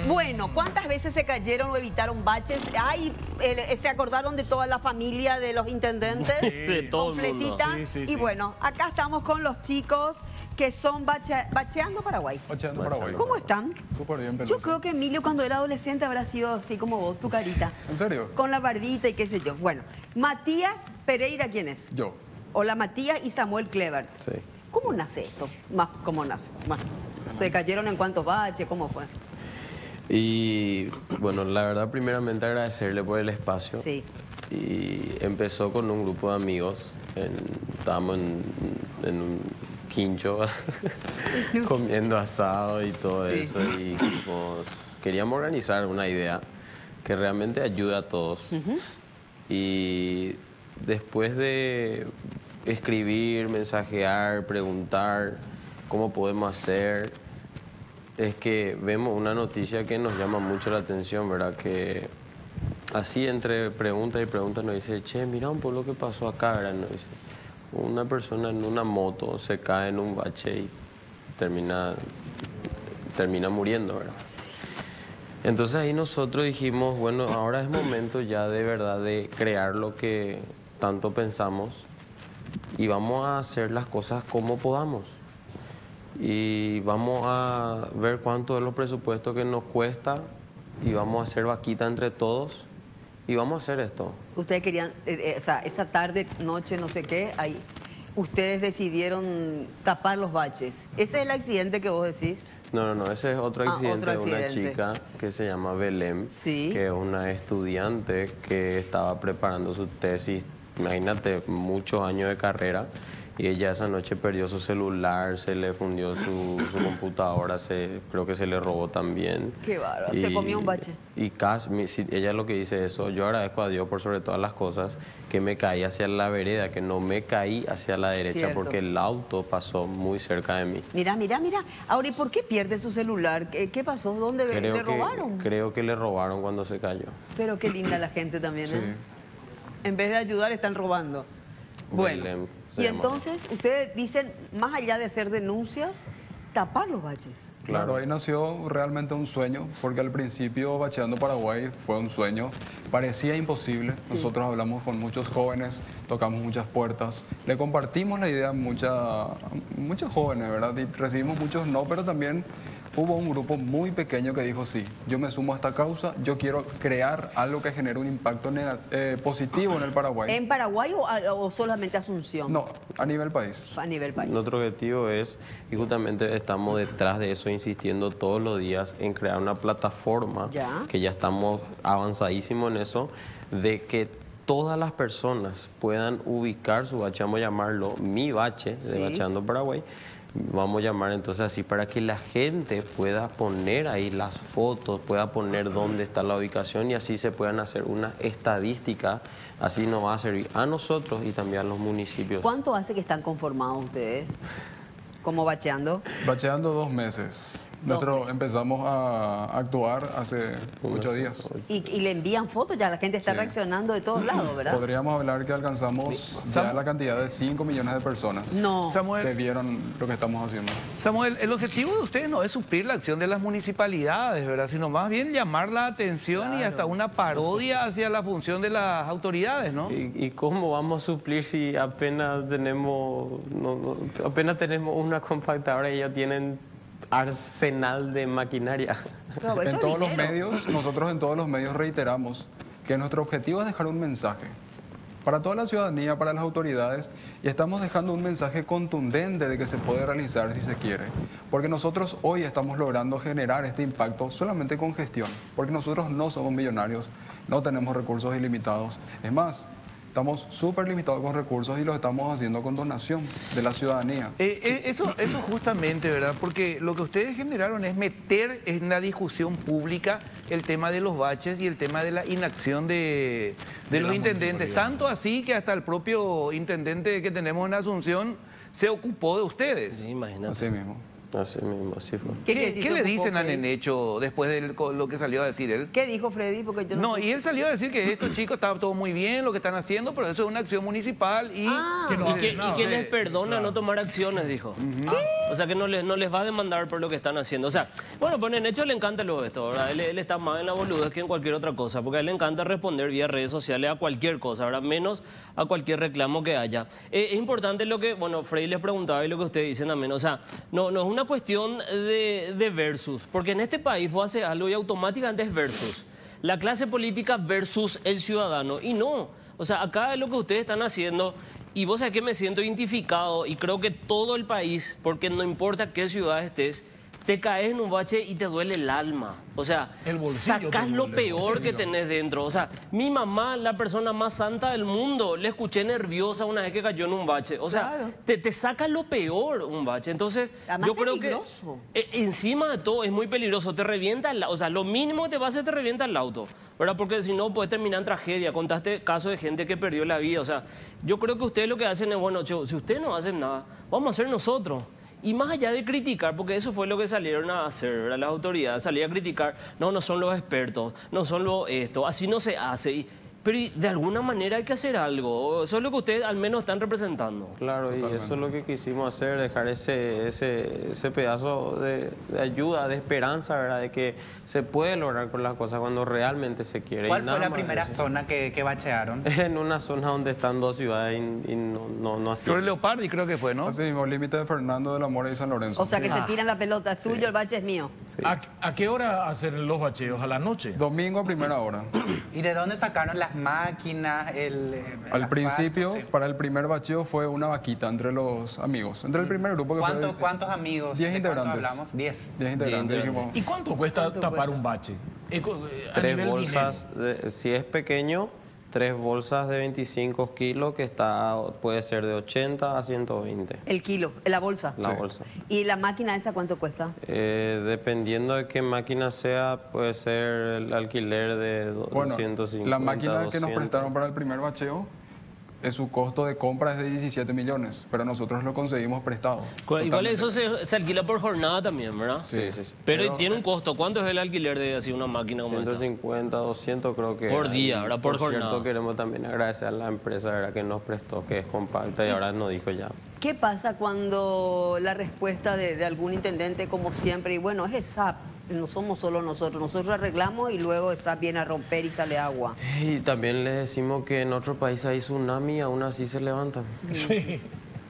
Bueno, ¿cuántas veces se cayeron o evitaron baches? Ay, ¿se acordaron de toda la familia de los intendentes? Sí, de todo el mundo. Completita. Sí. Y bueno, acá estamos con los chicos que son Bacheando Paraguay. Bacheando Paraguay. ¿Cómo están? Súper bien, Yo creo que Emilio cuando era adolescente habrá sido así como vos, tu carita. ¿En serio? Con la barbita y qué sé yo. Bueno, Matías Pereira, ¿quién es? Yo. Hola Matías y Samuel Clever. Sí. ¿Cómo nace esto? ¿Cómo nace? ¿Se cayeron en cuántos baches? ¿Cómo fue? Y bueno, la verdad, primeramente agradecerle por el espacio. Sí. Y empezó con un grupo de amigos. Estábamos en un quincho comiendo asado y todo Sí. eso. Y queríamos organizar una idea que realmente ayude a todos. Y después de escribir, mensajear, preguntar cómo podemos hacer, es que vemos una noticia que nos llama mucho la atención, ¿verdad? Que así entre preguntas y preguntas nos dice, che, mira un poco lo que pasó acá, ¿verdad? Nos dice, una persona en una moto se cae en un bache y termina muriendo, ¿verdad? Entonces ahí nosotros dijimos, bueno, ahora es momento ya de verdad de crear lo que tanto pensamos y vamos a hacer las cosas como podamos. Y vamos a ver cuánto es los presupuestos que nos cuesta y vamos a hacer vaquita entre todos y vamos a hacer esto. Ustedes querían, o sea, esa tarde, noche, no sé qué, ahí, ustedes decidieron tapar los baches. ¿Ese es el accidente que vos decís? No, ese es otro accidente, otro de una accidente. chica que se llama Belém, Sí. que es una estudiante que estaba preparando su tesis, imagínate, muchos años de carrera, y ella esa noche perdió su celular, se le fundió su computadora, creo que se le robó también. Qué bárbaro, se comió un bache. Y ella lo que dice eso, yo agradezco a Dios por sobre todas las cosas, que me caí hacia la vereda, que no me caí hacia la derecha, Cierto. porque el auto pasó muy cerca de mí. Mira. Ahora, ¿y por qué pierde su celular? ¿Qué pasó? ¿Dónde le robaron? Creo que le robaron cuando se cayó. Pero qué linda la gente también, Sí. ¿eh? En vez de ayudar, están robando. Bueno, Belém se y llama. entonces ustedes dicen, más allá de hacer denuncias, tapar los baches. Claro, ahí nació realmente un sueño, porque al principio Bacheando Paraguay fue un sueño, parecía imposible. Nosotros hablamos con muchos jóvenes, tocamos muchas puertas, le compartimos la idea a muchos jóvenes, ¿verdad? Y recibimos muchos no, pero también hubo un grupo muy pequeño que dijo, sí, yo me sumo a esta causa, yo quiero crear algo que genere un impacto positivo en el Paraguay. ¿En Paraguay o solamente Asunción? No, a nivel país. A nivel país. Nuestro objetivo es, y justamente estamos detrás de eso, insistiendo todos los días en crear una plataforma, Ya. que ya estamos avanzadísimos en eso, de que todas las personas puedan ubicar su bache, vamos a llamarlo mi bache, de Sí. Bacheando Paraguay, vamos a llamar entonces así, para que la gente pueda poner ahí las fotos, pueda poner dónde está la ubicación y así se puedan hacer una estadística, así nos va a servir a nosotros y también a los municipios. ¿Cuánto hace que están conformados ustedes? ¿Cómo bacheando? Bacheando 2 meses. Empezamos a actuar hace 8 días. Y le envían fotos, ya la gente está Sí. reaccionando de todos lados, ¿verdad? Podríamos hablar que alcanzamos ya la cantidad de 5 millones de personas No. que Samuel, vieron lo que estamos haciendo. el objetivo de ustedes no es suplir la acción de las municipalidades, ¿verdad? Sino más bien llamar la atención y hasta una parodia hacia la función de las autoridades, ¿no? ¿Y cómo vamos a suplir si apenas tenemos una compactadora y ya tienen arsenal de maquinaria? Claro, esto En es todos los dinero. medios, nosotros en todos los medios reiteramos que nuestro objetivo es dejar un mensaje para toda la ciudadanía, para las autoridades, y estamos dejando un mensaje contundente de que se puede realizar si se quiere. Porque nosotros hoy estamos logrando generar este impacto solamente con gestión, porque nosotros no somos millonarios, no tenemos recursos ilimitados. Es más, estamos súper limitados con recursos y lo estamos haciendo con donación de la ciudadanía. Eso justamente, ¿verdad? Porque lo que ustedes generaron es meter en la discusión pública el tema de los baches y el tema de la inacción de los intendentes. Tanto así que hasta el propio intendente que tenemos en Asunción se ocupó de ustedes. Sí, imagínate. Así mismo. Así mismo, así fue. ¿Qué le dicen a Nenecho después de lo que salió a decir él? ¿Qué dijo Freddy? Porque yo No, sé. y él salió a decir que estos chicos estaban todo muy bien, lo que están haciendo, pero eso es una acción municipal y... Ah. Que no hace Y nada. que les perdona no tomar acciones, dijo. O sea, que no les va a demandar por lo que están haciendo. O sea, bueno, pues en hecho le encanta lo esto, ¿verdad? Él está más en la boludez que en cualquier otra cosa, porque a él le encanta responder vía redes sociales a cualquier cosa, ¿verdad? Menos a cualquier reclamo que haya. Es importante lo que, bueno, Freddy les preguntaba y lo que ustedes dicen también. O sea, no es una cuestión de versus, porque en este país vos haces algo y automáticamente es versus. La clase política versus el ciudadano. Y no, o sea, acá es lo que ustedes están haciendo. Y vos sabés que me siento identificado y creo que todo el país, porque no importa qué ciudad estés, te caes en un bache y te duele el alma. O sea, El bolsillo sacás te lo duele, el peor que bolsillo. tenés dentro. O sea, mi mamá, la persona más santa del mundo, le escuché nerviosa una vez que cayó en un bache. O sea, Claro. te saca lo peor un bache. Entonces, Además, yo creo peligroso. que encima de todo es muy peligroso. Te revienta o sea, lo mínimo que te va a hacer te revienta el auto, ¿verdad? Porque si no puedes terminar en tragedia. Contaste casos de gente que perdió la vida. O sea, yo creo que ustedes lo que hacen es, bueno, si ustedes no hacen nada, vamos a hacer nosotros. Y más allá de criticar, porque eso fue lo que salieron a hacer, ¿verdad? Las autoridades salían a criticar, no son los expertos, no son esto, así no se hace. Pero de alguna manera hay que hacer algo. Eso es lo que ustedes al menos están representando. Claro, y eso es lo que quisimos hacer, dejar ese pedazo de ayuda, de esperanza, ¿verdad? De que se puede lograr con las cosas cuando realmente se quiere. ¿Cuál Y fue nada la más primera eso. zona que bachearon? En una zona donde están dos ciudades y no así. Sobre Leopardi creo que fue, ¿no? Así mismo, límite de Fernando de la Mora y San Lorenzo. O sea, que se tiran la pelota, es suyo, el bache es mío. Sí. ¿A qué hora hacen los bacheos? ¿A la noche? Domingo a primera hora. ¿Y de dónde sacaron las máquinas? Al principio, para el primer bacheo fue una vaquita entre los amigos. Entre el primer grupo que fue... ¿Cuántos amigos? 10 ¿De cuánto integrantes. hablamos? 10. 10 integrantes. Dijimos, ¿Y cuánto cuesta tapar un bache? A 3 nivel bolsas, si es pequeño, 3 bolsas de 25 kilos que puede ser de 80 a 120 El kilo, la bolsa. la Sí. bolsa. ¿Y la máquina esa cuánto cuesta? Dependiendo de qué máquina sea, puede ser el alquiler de bueno, 250, la máquina que nos 200. prestaron para el primer bacheo, su costo de compra es de 17 millones, pero nosotros lo conseguimos prestado. Igual eso se alquila por jornada también, ¿verdad? Sí. Pero tiene un costo. ¿Cuánto es el alquiler de así una máquina como esta? 150, 200 creo que Por hay. día, ¿verdad? Por jornada. cierto, queremos también agradecer a la empresa, ¿verdad? Que nos prestó, que es compacta y ahora nos dijo ya. ¿Qué pasa cuando la respuesta de algún intendente, como siempre, y bueno, es ESAP, no somos solo nosotros arreglamos y luego ESAP viene a romper y sale agua? Y también les decimos que en otro país hay tsunami y aún así se levantan. Sí.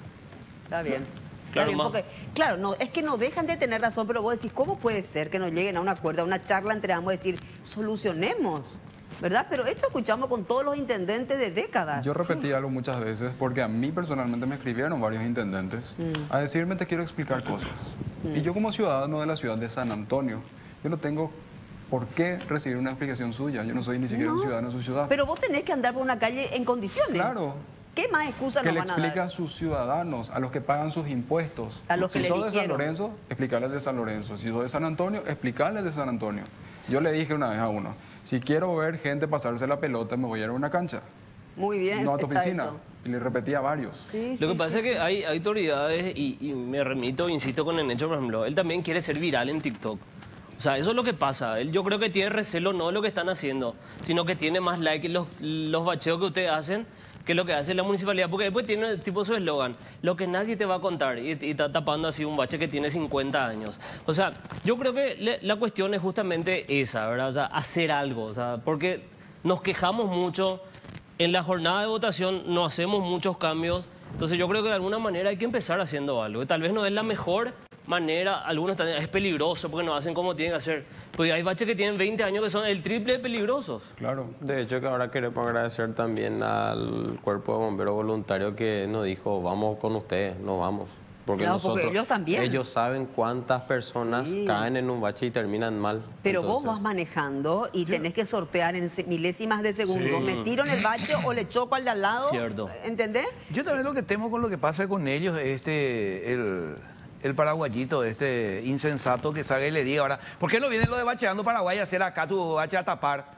Está bien. Claro, Está bien, ma. porque, claro, no, es que no dejan de tener razón, pero vos decís, ¿cómo puede ser que nos lleguen a un acuerdo, a una charla entre ambos, decir, solucionemos? ¿Verdad? Pero esto escuchamos con todos los intendentes de décadas. Yo repetí algo muchas veces porque a mí personalmente me escribieron varios intendentes a decirme te quiero explicar cosas. Y yo como ciudadano de la ciudad de San Antonio, yo no tengo por qué recibir una explicación suya. Yo no soy ni siquiera un ciudadano de su ciudad. Pero vos tenés que andar por una calle en condiciones. Claro. ¿Qué más excusas Que nos le van a explique a dar? sus ciudadanos, a los que pagan sus impuestos. A los que si le sos de San eligieron. Lorenzo, explicarles de San Lorenzo. Si sos de San Antonio, explicarles de San Antonio. Yo le dije una vez a uno, si quiero ver gente pasarse la pelota, me voy a ir a una cancha, Muy bien. no a tu está oficina. eso. Y le repetí a varios. Sí, Lo que sí, pasa sí, es que hay autoridades, y me remito, insisto con el hecho, por ejemplo, él también quiere ser viral en TikTok. O sea, eso es lo que pasa. Él, yo creo que tiene recelo no de lo que están haciendo, sino que tiene más like los bacheos que ustedes hacen que lo que hace la municipalidad. Porque después tiene tipo su eslogan, lo que nadie te va a contar, y está tapando así un bache que tiene 50 años. O sea, yo creo que la cuestión es justamente esa, ¿verdad? O sea, hacer algo, o sea, porque nos quejamos mucho. En la jornada de votación no hacemos muchos cambios, entonces yo creo que de alguna manera hay que empezar haciendo algo. Tal vez no es la mejor manera, algunos también, es peligroso porque no hacen como tienen que hacer. Pues hay baches que tienen 20 años que son el triple de peligrosos. Claro. De hecho, que ahora queremos agradecer también al cuerpo de bomberos voluntarios que nos dijo, vamos con ustedes, no vamos. Porque Claro, porque nosotros, ellos también. saben cuántas personas Sí. caen en un bache y terminan mal. Pero vos Entonces, vas manejando y tenés que sortear en milésimas de segundos. ¿Me tiro en el bache o le choco al de al lado? Cierto. ¿Entendés? Yo también lo que temo con lo que pasa con ellos, el paraguayito, insensato que salga y le diga ahora, ¿por qué no vienen los de bacheando Paraguay a hacer acá su bache a tapar?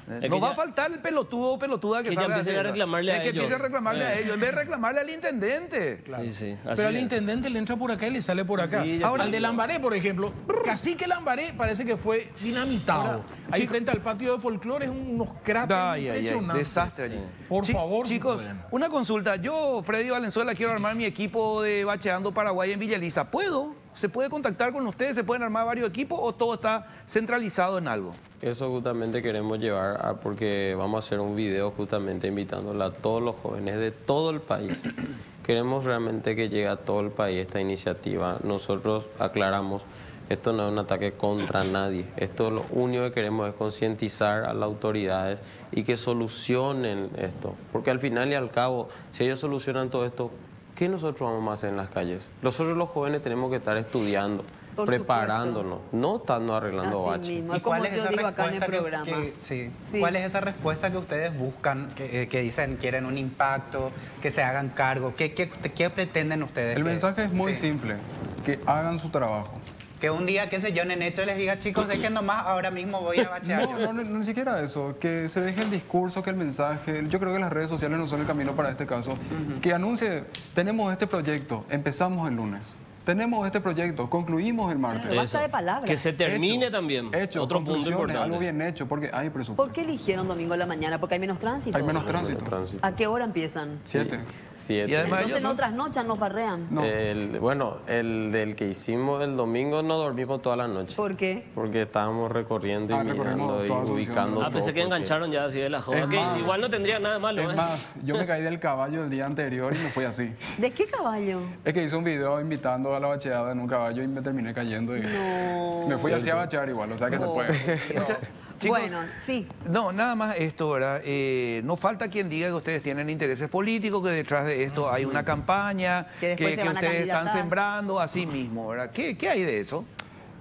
que No va ya- a faltar el pelotudo o pelotuda que que ya salga a empiecen hacer a eso. reclamarle a Es que ellos. empiecen a reclamarle a ellos, en vez de reclamarle al intendente. Sí, sí, así Pero al es. intendente le entra por acá y le sale por acá. Sí, ya Ahora, te al de digo. Lambaré, por ejemplo, Cacique Lambaré parece que fue dinamitado. Ahí frente al patio de folclore es unos cráteres Ay, ay, ay, impresionantes. desastre allí. Por favor, si chicos, pueden. una consulta. Yo, Freddy Valenzuela, quiero armar mi equipo de Bacheando Paraguay en Villa Elisa. ¿Puedo? ¿Se puede contactar con ustedes? ¿Se pueden armar varios equipos o todo está centralizado en algo? Eso justamente queremos llevar porque vamos a hacer un video justamente invitándola a todos los jóvenes de todo el país. Queremos realmente que llegue a todo el país esta iniciativa. Nosotros aclaramos, esto no es un ataque contra nadie. Esto lo único que queremos es concientizar a las autoridades y que solucionen esto. Porque al final y al cabo, si ellos solucionan todo esto, ¿qué nosotros vamos a hacer en las calles? Nosotros los jóvenes tenemos que estar estudiando, Por preparándonos, no estando arreglando Así baches. mismo. ¿Y Es como cuál es yo esa digo acá en el respuesta programa. sí. Sí. ¿Cuál es esa respuesta que ustedes buscan, que dicen quieren un impacto, que se hagan cargo? ¿Qué pretenden ustedes? El mensaje es muy sí. simple, que hagan su trabajo. Que un día, qué sé yo, Nenecho les diga, chicos, dejen nomás, ahora mismo voy a bachear. No, ni siquiera eso, que se deje el discurso, que el mensaje, yo creo que las redes sociales no son el camino para este caso, que anuncie, tenemos este proyecto, empezamos el lunes, tenemos este proyecto, concluimos el martes. Basta de palabras. Que se termine Hechos, también. hechos, Otro punto conclusiones, importante. algo bien hecho, porque hay ¿Por presupuesto. qué eligieron domingo a la mañana? Porque hay menos tránsito. Hay menos tránsito. Tránsito. ¿A qué hora empiezan? 7. 7. Y además Entonces en ellos son- otras noches nos barrean. No. Bueno, el del que hicimos el domingo no dormimos toda la noche. ¿Por qué? Porque estábamos recorriendo y Recorrimos mirando y toda Asunción. ubicando Ah, pensé todo, que porque- engancharon ya así de la joda. Es Que más- igual no tendría nada de malo, Es ¿eh? más, yo me caí del caballo el día anterior y me fui así. ¿De qué caballo? Es que hice un video invitando a la bacheada en un caballo y me terminé cayendo y No. me fui así a bachear igual, o sea que se Oh, puede. Dios. Chicos, Bueno, sí. No, nada más esto, ¿verdad? No falta quien diga que ustedes tienen intereses políticos, que detrás de esto hay una campaña, Que después se van a ustedes están candidatar. sembrando a sí mismos, ¿verdad? ¿Qué hay de eso?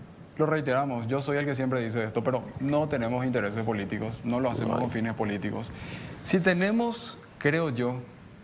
Lo reiteramos, yo soy el que siempre dice esto, pero no tenemos intereses políticos, no lo hacemos con fines políticos. Si tenemos, creo yo,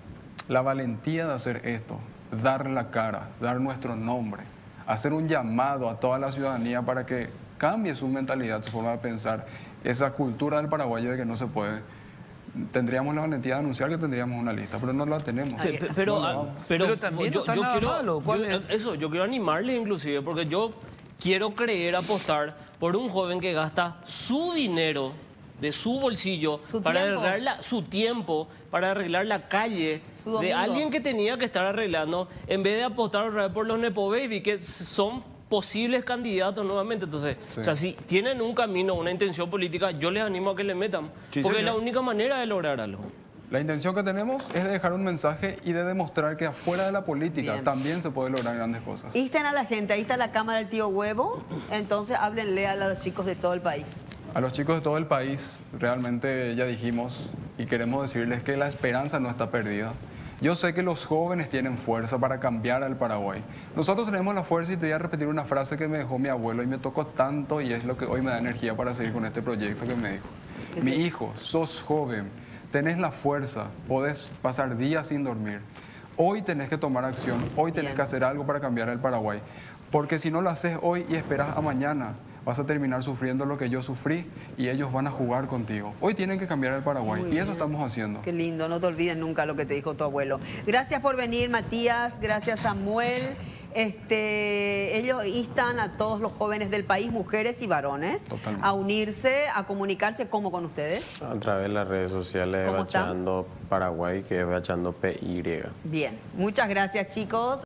la valentía de hacer esto, dar la cara, dar nuestro nombre, hacer un llamado a toda la ciudadanía para que cambie su mentalidad, su forma de pensar, esa cultura del paraguayo de que no se puede, tendríamos la valentía de anunciar que tendríamos una lista, pero no la tenemos. Pero, No, no. Pero también no está nada malo. ¿Cuál es? Eso, yo quiero animarles inclusive, porque yo quiero creer, apostar por un joven que gasta su dinero de su bolsillo Su para tiempo. arreglar su tiempo, para arreglar la calle Su de domingo. alguien que tenía que estar arreglando, en vez de apostar otra vez por los Nepo Baby, que son posibles candidatos nuevamente. Entonces, o sea, si tienen un camino, una intención política, yo les animo a que le metan, Sí, porque es señor. la única manera de lograr algo. La intención que tenemos es de dejar un mensaje y de demostrar que afuera de la política Bien. también se puede lograr grandes cosas. Insten a la gente, ahí está la cámara del tío Huevo, entonces háblenle a los chicos de todo el país. A los chicos de todo el país, realmente ya dijimos y queremos decirles que la esperanza no está perdida. Yo sé que los jóvenes tienen fuerza para cambiar al Paraguay. Nosotros tenemos la fuerza y te voy a repetir una frase que me dejó mi abuelo y me tocó tanto y es lo que hoy me da energía para seguir con este proyecto que me dijo. Mi hijo, sos joven, tenés la fuerza, podés pasar días sin dormir. Hoy tenés que tomar acción, hoy tenés Bien. que hacer algo para cambiar el Paraguay. Porque si no lo haces hoy y esperas a mañana, vas a terminar sufriendo lo que yo sufrí y ellos van a jugar contigo. Hoy tienen que cambiar el Paraguay Muy y eso bien. estamos haciendo. Qué lindo, no te olvides nunca lo que te dijo tu abuelo. Gracias por venir, Matías, gracias, Samuel. Ellos instan a todos los jóvenes del país, mujeres y varones, Totalmente. a unirse, a comunicarse como con ustedes. A través de las redes sociales de ¿Cómo está? Bacheando Paraguay, que es Bacheando PY. Bien, muchas gracias, chicos.